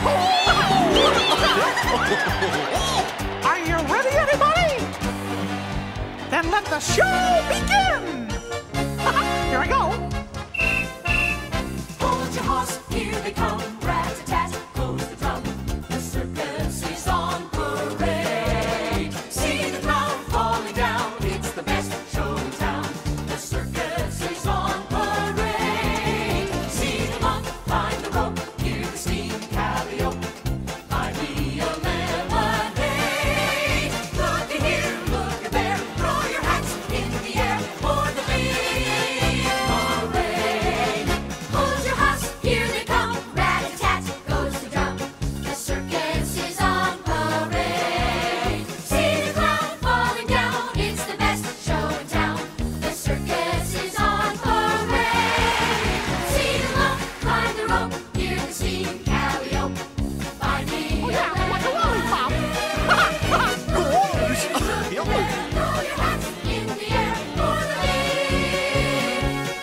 Are you ready, everybody? Then let the show begin! Here I go! Hold your horse, here they come, rat-a-tat, goes the drum. The circus is on parade. See the crowd falling down, it's the best show in town. The circus is on parade. See the monk climb the rope, hear the steam calliope. Buy me a lemonade. Looky here, look there, throw your hats in the air for the big parade. Hold your horse, here they come, rat-a-tat goes the drum. The circus is on parade. See the crowd falling down, it's the best show in town. The circus is on parade. See the monk climb the rope, hear the steam calliope. Buy me a Like a lollipop! throw your hats in the air for the big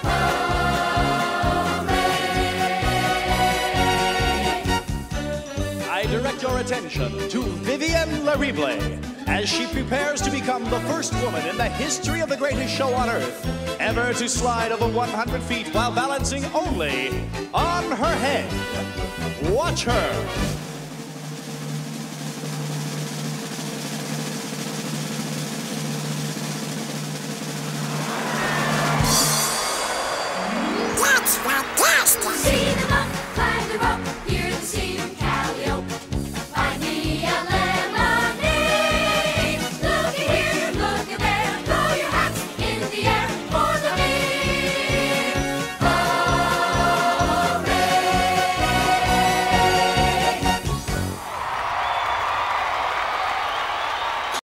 parade. I direct your attention to Vivienne Larible as she prepares to become the first woman in the history of the greatest show on earth ever to slide over 100 feet while balancing only on her head. Watch her.